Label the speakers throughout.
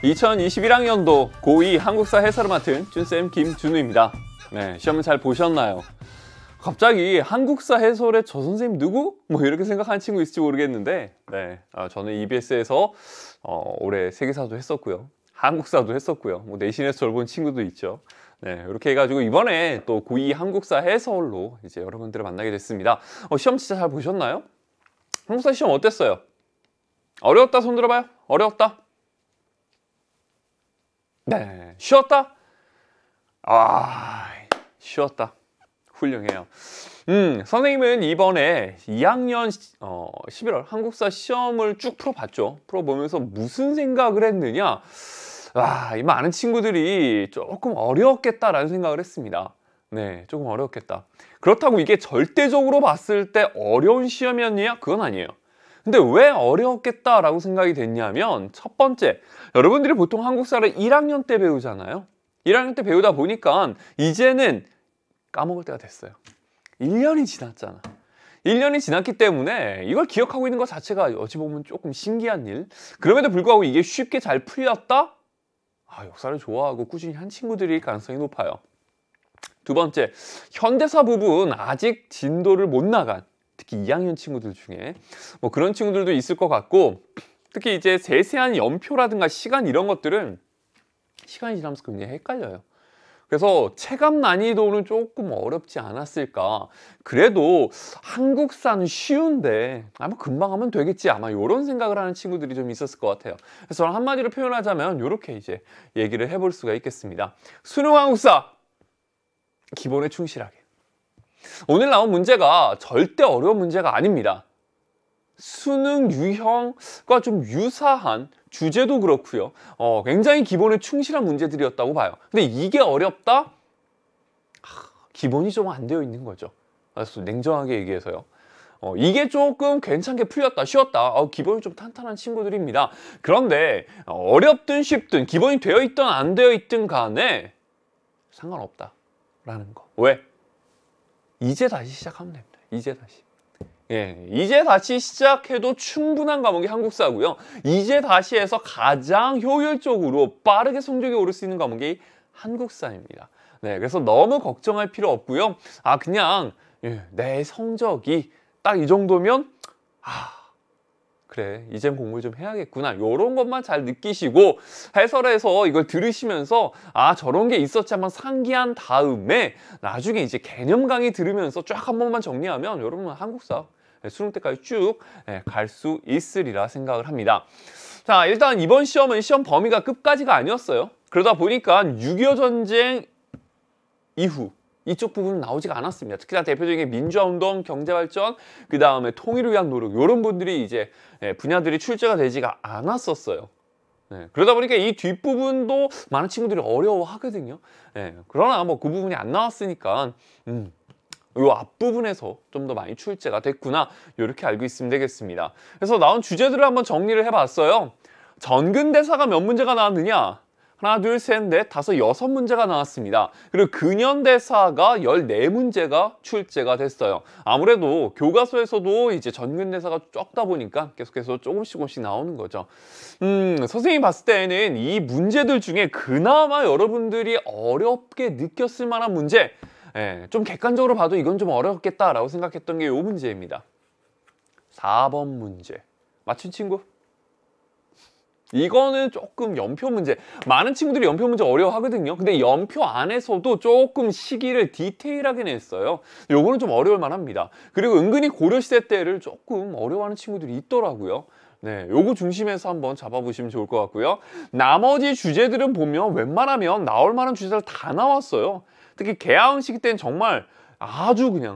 Speaker 1: 2021학년도 고2 한국사 해설을 맡은 준쌤 김준우입니다. 네, 시험을 잘 보셨나요? 갑자기 한국사 해설의 저 선생님 누구? 뭐 이렇게 생각하는 친구 있을지 모르겠는데 네, 저는 EBS에서 올해 세계사도 했었고요. 한국사도 했었고요. 뭐 내신에서 저를 본 친구도 있죠. 네, 이렇게 해가지고 이번에 또 고2 한국사 해설로 이제 여러분들을 만나게 됐습니다. 시험 진짜 잘 보셨나요? 한국사 시험 어땠어요? 어려웠다 손 들어봐요. 어려웠다. 네, 쉬웠다? 쉬웠다. 훌륭해요. 선생님은 이번에 2학년 11월 한국사 시험을 쭉 풀어봤죠. 풀어보면서 무슨 생각을 했느냐? 이 많은 친구들이 조금 어려웠겠다라는 생각을 했습니다. 네, 조금 어려웠겠다. 그렇다고 이게 절대적으로 봤을 때 어려운 시험이었냐? 그건 아니에요. 근데 왜 어려웠겠다라고 생각이 됐냐면 첫 번째, 여러분들이 보통 한국사를 1학년 때 배우잖아요. 1학년 때 배우다 보니까 이제는 까먹을 때가 됐어요. 1년이 지났잖아. 1년이 지났기 때문에 이걸 기억하고 있는 것 자체가 어찌 보면 조금 신기한 일. 그럼에도 불구하고 이게 쉽게 잘 풀렸다? 역사를 좋아하고 꾸준히 한 친구들일 가능성이 높아요. 두 번째, 현대사 부분 아직 진도를 못 나간 특히 2학년 친구들 중에 뭐 그런 친구들도 있을 것 같고, 특히 이제 세세한 연표라든가 시간 이런 것들은 시간이 지나면서 굉장히 헷갈려요. 그래서 체감 난이도는 조금 어렵지 않았을까. 그래도 한국사는 쉬운데 아마 금방 하면 되겠지, 아마 이런 생각을 하는 친구들이 좀 있었을 것 같아요. 그래서 한마디로 표현하자면 이렇게 이제 얘기를 해볼 수가 있겠습니다. 수능 한국사 기본에 충실하게. 오늘 나온 문제가 절대 어려운 문제가 아닙니다. 수능 유형과 좀 유사한 주제도 그렇고요. 굉장히 기본에 충실한 문제들이었다고 봐요. 근데 이게 어렵다? 기본이 좀 안 되어 있는 거죠. 그래서 냉정하게 얘기해서요. 이게 조금 괜찮게 풀렸다, 쉬웠다. 기본이 좀 탄탄한 친구들입니다. 그런데 어렵든 쉽든 기본이 되어 있든 안 되어 있든 간에 상관없다라는 거. 왜? 이제 다시 시작하면 됩니다. 이제 다시. 이제 다시 시작해도 충분한 과목이 한국사고요. 이제 다시 해서 가장 효율적으로 빠르게 성적이 오를 수 있는 과목이 한국사입니다. 네, 그래서 너무 걱정할 필요 없고요. 그냥 내 성적이 딱 이 정도면 그래, 이젠 공부를 좀 해야겠구나, 이런 것만 잘 느끼시고 해설에서 이걸 들으시면서 저런 게 있었지 한번 상기한 다음에 나중에 이제 개념 강의 들으면서 쫙 한 번만 정리하면 여러분은 한국사 수능 때까지 쭉 갈 수 있으리라 생각을 합니다. 자, 일단 이번 시험은 시험 범위가 끝까지가 아니었어요. 그러다 보니까 6.25 전쟁 이후 이쪽 부분은 나오지가 않았습니다. 특히나 대표적인 민주화운동, 경제발전, 그 다음에 통일을 위한 노력, 이런 분들이 이제 분야들이 출제가 되지가 않았었어요. 그러다 보니까 이 뒷부분도 많은 친구들이 어려워하거든요. 그러나 뭐 그 부분이 안 나왔으니까 이 앞부분에서 좀 더 많이 출제가 됐구나, 이렇게 알고 있으면 되겠습니다. 그래서 나온 주제들을 한번 정리를 해봤어요. 전근대사가 몇 문제가 나왔느냐? 하나, 둘, 셋, 넷, 다섯, 6문제가 나왔습니다. 그리고 근현대사가 14문제가 출제가 됐어요. 아무래도 교과서에서도 이제 전근대사가 적다 보니까 계속해서 조금씩 나오는 거죠. 선생님이 봤을 때는 이 문제들 중에 그나마 여러분들이 어렵게 느꼈을 만한 문제, 좀 객관적으로 봐도 이건 좀 어렵겠다라고 생각했던 게 이 문제입니다. 4번 문제. 맞춘 친구? 이거는 조금 연표 문제. 많은 친구들이 연표 문제 어려워하거든요. 근데 연표 안에서도 조금 시기를 디테일하게 냈어요. 요거는 좀 어려울 만합니다. 그리고 은근히 고려시대 때를 조금 어려워하는 친구들이 있더라고요. 네, 요거 중심에서 한번 잡아보시면 좋을 것 같고요. 나머지 주제들은 보면 웬만하면 나올 만한 주제들 다 나왔어요. 특히 개항 시기 때는 정말 아주 그냥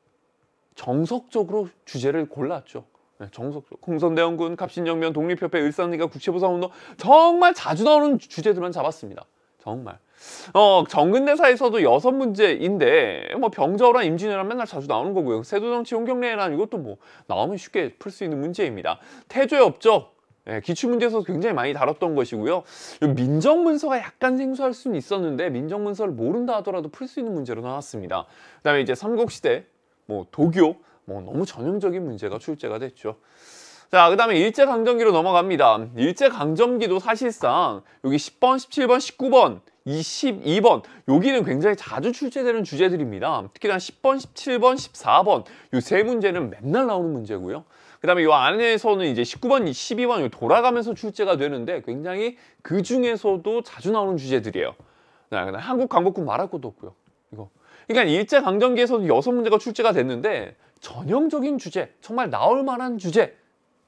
Speaker 1: 정석적으로 주제를 골랐죠. 정석적으로 공선대원군, 갑신정변, 독립협회, 을사응리가, 국채보상운동, 정말 자주 나오는 주제들만 잡았습니다. 정말. 정근대사에서도 6문제인데 뭐 병자호란, 임진왜란 맨날 자주 나오는 거고요. 세도정치, 홍경래란 이것도 뭐 나오면 쉽게 풀 수 있는 문제입니다. 태조의 업적, 기출문제에서 굉장히 많이 다뤘던 것이고요. 민정문서가 약간 생소할 수는 있었는데 민정문서를 모른다 하더라도 풀 수 있는 문제로 나왔습니다. 그 다음에 이제 삼국시대, 뭐 도교, 뭐 너무 전형적인 문제가 출제가 됐죠. 자, 그 다음에 일제강점기로 넘어갑니다. 일제강점기도 사실상 여기 10번, 17번, 19번, 22번 여기는 굉장히 자주 출제되는 주제들입니다. 특히나 10번, 17번, 14번 이 세 문제는 맨날 나오는 문제고요. 그 다음에 이 안에서는 이제 19번, 12번 돌아가면서 출제가 되는데 굉장히 그 중에서도 자주 나오는 주제들이에요. 한국 강복군 말할 것도 없고요. 이거. 그러니까 일제강점기에서도 6문제가 출제가 됐는데 전형적인 주제, 정말 나올 만한 주제.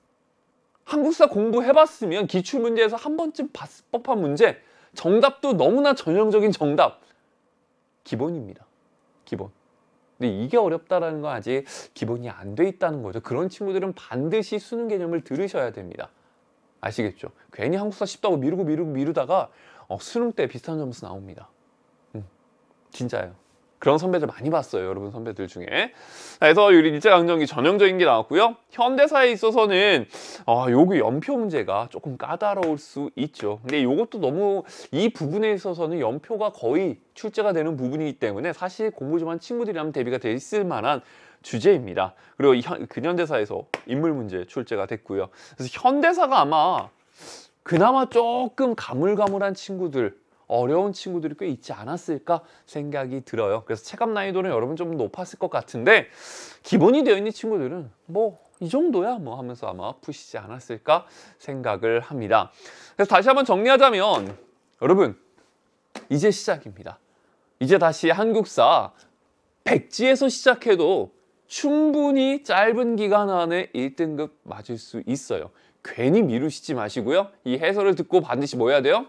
Speaker 1: 한국사 공부해봤으면 기출문제에서 한 번쯤 봤을 법한 문제, 정답도 너무나 전형적인 정답. 기본입니다. 기본. 근데 이게 어렵다라는 건 아직 기본이 안 돼 있다는 거죠. 그런 친구들은 반드시 수능 개념을 들으셔야 됩니다. 아시겠죠? 괜히 한국사 쉽다고 미루다가 수능 때 비슷한 점수 나옵니다. 진짜예요. 그런 선배들 많이 봤어요. 여러분 선배들 중에. 그래서 우리 일제강점기 전형적인 게 나왔고요. 현대사에 있어서는 요거 연표 문제가 조금 까다로울 수 있죠. 근데 요것도 너무 이 부분에 있어서는 연표가 거의 출제가 되는 부분이기 때문에 사실 공부 좀 한 친구들이라면 대비가 돼 있을 만한 주제입니다. 그리고 근현대사에서 인물 문제 출제가 됐고요. 그래서 현대사가 아마 그나마 조금 가물가물한 친구들, 어려운 친구들이 꽤 있지 않았을까 생각이 들어요. 그래서 체감 난이도는 여러분 좀 높았을 것 같은데 기본이 되어 있는 친구들은 뭐 이 정도야 뭐 하면서 아마 푸시지 않았을까 생각을 합니다. 그래서 다시 한번 정리하자면 여러분 이제 시작입니다. 이제 다시 한국사 백지에서 시작해도 충분히 짧은 기간 안에 1등급 맞을 수 있어요. 괜히 미루시지 마시고요. 이 해설을 듣고 반드시 뭐 해야 돼요?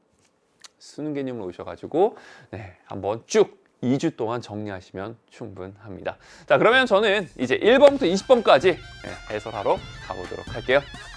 Speaker 1: 수능 개념을 오셔가지고 한번 쭉 2주 동안 정리하시면 충분합니다. 자, 그러면 저는 이제 1번부터 20번까지 해설하러 가보도록 할게요.